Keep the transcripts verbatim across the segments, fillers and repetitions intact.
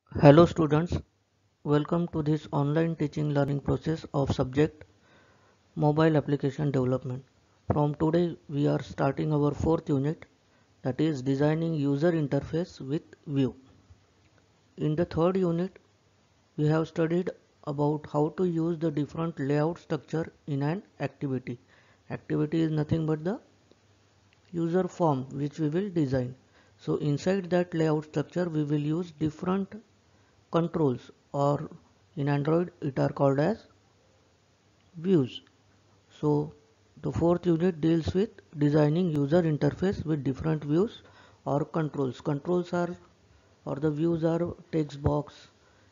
Hello students, welcome to this online teaching learning process of subject mobile application development. From today we are starting our fourth unit, that is designing user interface with view. In the third unit we have studied about how to use the different layout structure in an activity. Activity is nothing but the user form which we will design. So inside that layout structure we will use different controls, or in Android it are called as views. So the fourth unit deals with designing user interface with different views or controls. Controls are, or the views are text box,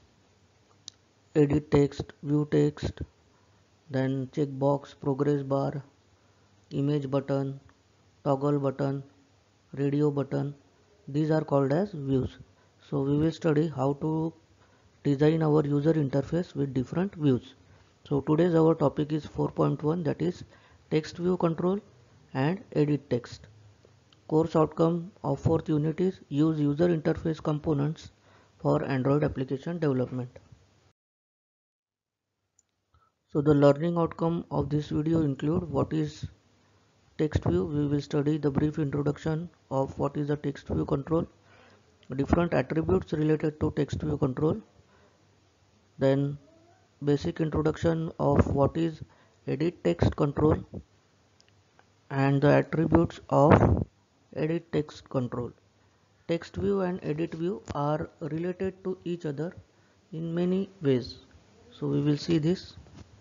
edit text, view text, then checkbox, progress bar, image button, toggle button, radio button. These are called as views. So we will study how to design our user interface with different views. So today's our topic is four point one, that is text view control and edit text. Course outcome of fourth unit is use user interface components for Android application development. So the learning outcome of this video include what is text view. We will study the brief introduction of what is the text view control, different attributes related to text view control, then basic introduction of what is edit text control and the attributes of edit text control. Text view and edit view are related to each other in many ways. So we will see this.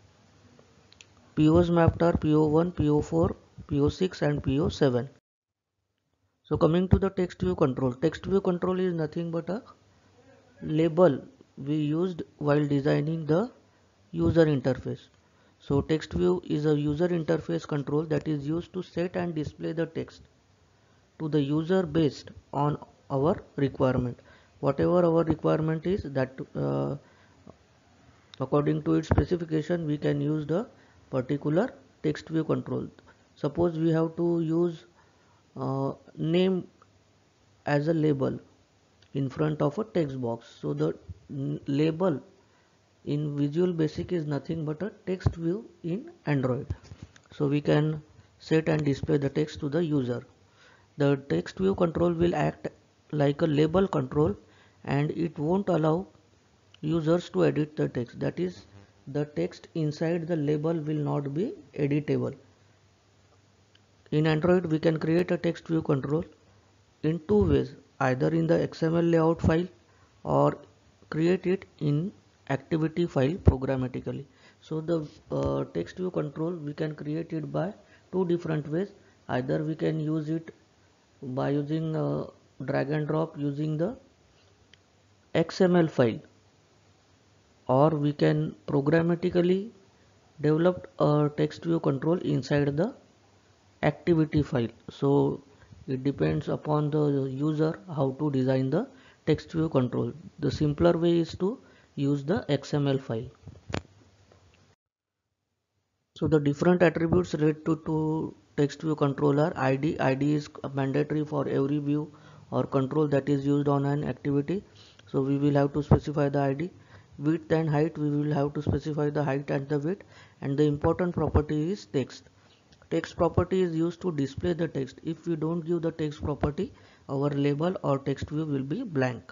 P Os mapped are P O one, P O four, P O six and P O seven. So coming to the text view control. Text view control is nothing but a label we used while designing the user interface. So text view is a user interface control that is used to set and display the text to the user based on our requirement. Whatever our requirement is, that uh, according to its specification we can use the particular text view control. Suppose we have to use uh, name as a label in front of a text box. So the label in Visual Basic is nothing but a text view in Android. So we can set and display the text to the user. The text view control will act like a label control and it won't allow users to edit the text. That is, the text inside the label will not be editable. In Android we can create a text view control in two ways, either in the X M L layout file or create it in activity file programmatically. So the uh, text view control we can create it by two different ways. Either we can use it by using uh, drag and drop using the X M L file, or we can programmatically develop a text view control inside the activity file. So it depends upon the user how to design the text view control. The simpler way is to use the X M L file. So the different attributes related to, to text view controller: I D. I D is mandatory for every view or control that is used on an activity. So we will have to specify the I D. Width and height, we will have to specify the height and the width. And the important property is text. Text property is used to display the text. If we don't give the text property, our label or text view will be blank.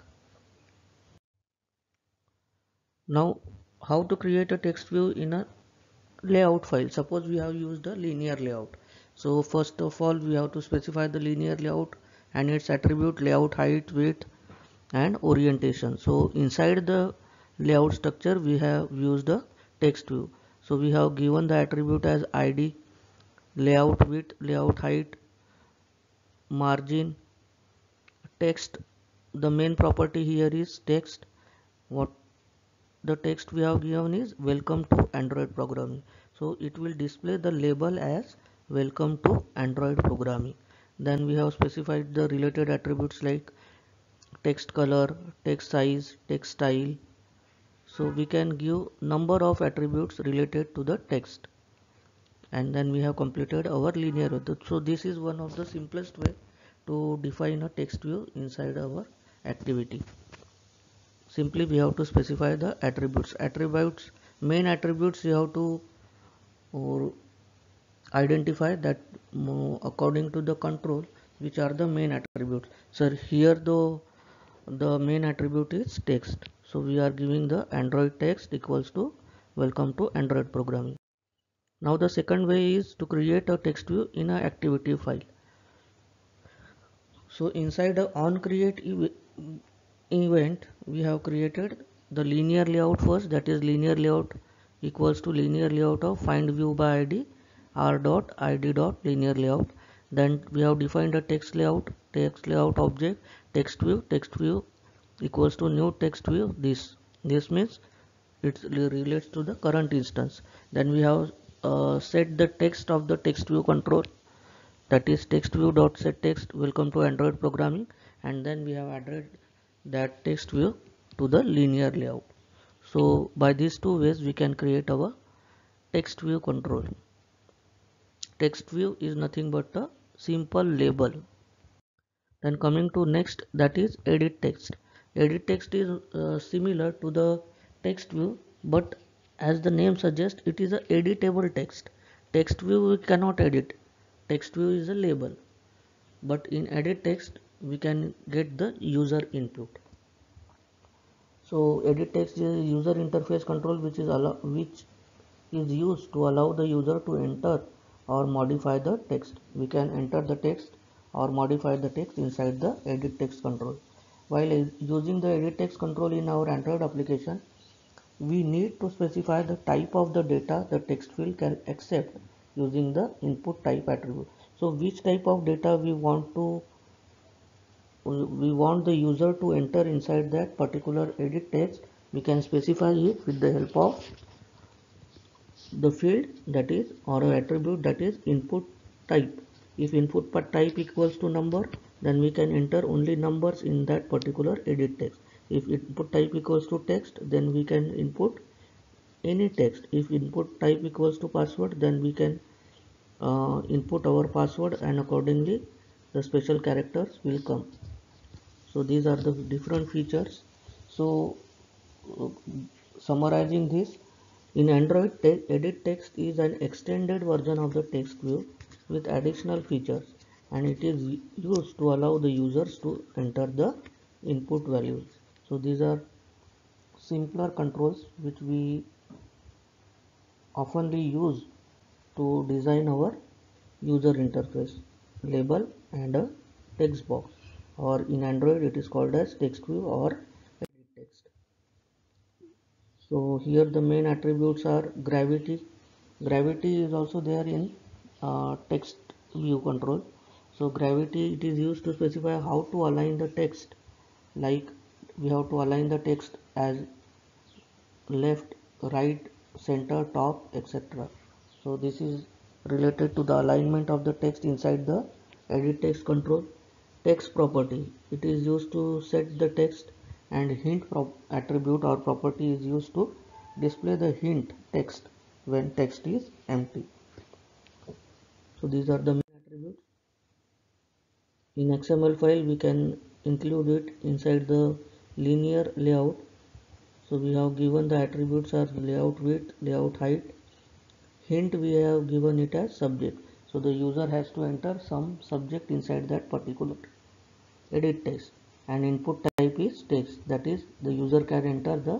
Now, how to create a text view in a layout file? Suppose we have used a linear layout. So first of all we have to specify the linear layout and its attribute: layout, height, width and orientation. So inside the layout structure we have used a text view. So we have given the attribute as I D, layout width, layout height, margin, text. The main property here is text. What the text we have given is welcome to Android programming. So it will display the label as welcome to Android programming. Then we have specified the related attributes like text color, text size, text style. So we can give number of attributes related to the text. And then we have completed our linear method. So this is one of the simplest way to define a text view inside our activity. simply we have to specify the attributes. Attributes, main attributes you have to uh, identify that uh, according to the control which are the main attributes. So here though the main attribute is text, so we are giving the Android text equals to welcome to Android programming. Now the second way is to create a text view in a activity file. So inside the on create ev event we have created the linear layout first, that is linear layout equals to linear layout of find view by id r dot id dot linear layout. Then we have defined a text layout, text layout object, text view, text view equals to new text view. This this means it relates to the current instance. Then we have uh, set the text of the text view control, that is text view dot set text welcome to Android programming, and then we have added that text view to the linear layout. So by these two ways we can create our text view control. Text view is nothing but a simple label. Then coming to next, that is edit text. Edit text is uh, similar to the text view, but as the name suggests, it is a editable text. Text view we cannot edit. Text view is a label, but in edit text we can get the user input. So edit text is user interface control which is allow which is used to allow the user to enter or modify the text. We can enter the text or modify the text inside the edit text control. While using the edit text control in our Android application, we need to specify the type of the data the text field can accept using the input type attribute. So which type of data we want to we want the user to enter inside that particular edit text, we can specify it with the help of the field that is or a attribute that is input type. If input type equals to number, then we can enter only numbers in that particular edit text. If input type equals to text, then we can input any text. If input type equals to password, then we can uh, input our password, and accordingly the special characters will come. So these are the different features. So uh, summarizing this, in Android, te edit text is an extended version of the text view with additional features, and it is used to allow the users to enter the input values. So these are simpler controls which we oftenly use to design our user interface, label and a text box, or in Android it is called as text view or edit text. So here the main attributes are gravity. Gravity is also there in uh, text view control. So gravity, it is used to specify how to align the text, like we have to align the text as left, right, center, top, et cetera. So this is related to the alignment of the text inside the edit text control. Text property, it is used to set the text, and hint attribute or property is used to display the hint text when text is empty. So these are the main attributes. In X M L file we can include it inside the linear layout. So we have given the attributes are layout width, layout height. Hint we have given it as subject. So the user has to enter some subject inside that particular edit text, and input type is text, that is the user can enter the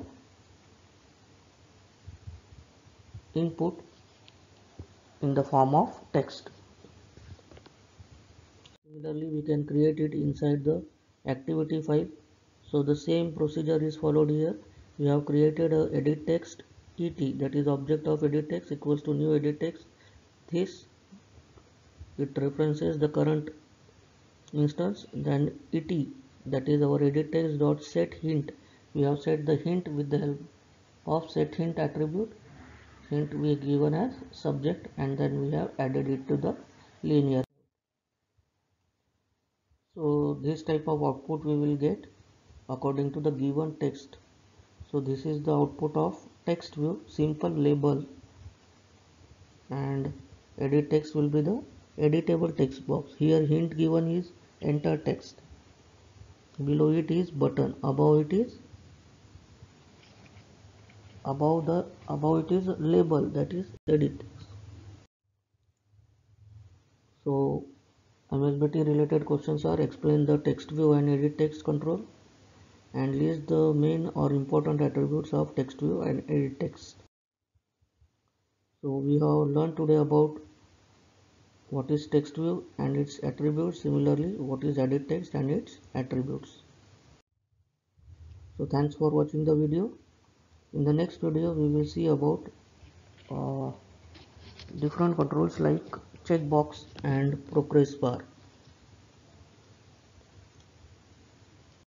input in the form of text. Similarly, we can create it inside the activity file. So the same procedure is followed here. We have created a edit text et, that is object of edit text equals to new edit text. This it references the current instance. Then et, that is our edit text dot set hint. We have set the hint with the help of set hint attribute. Hint we given as subject, and then we have added it to the linear. So this type of output we will get according to the given text. So this is the output of text view, simple label, and edit text will be the editable text box. Here hint given is enter text, below it is button, above it is above the above it is label, that is edit. So M S B T related questions are: explain the text view and edit text control, and list the main or important attributes of text view and edit text. So we have learned today about what is text view and its attributes, similarly what is edit text and its attributes. So thanks for watching the video. In the next video we will see about uh, different controls like checkbox and progress bar.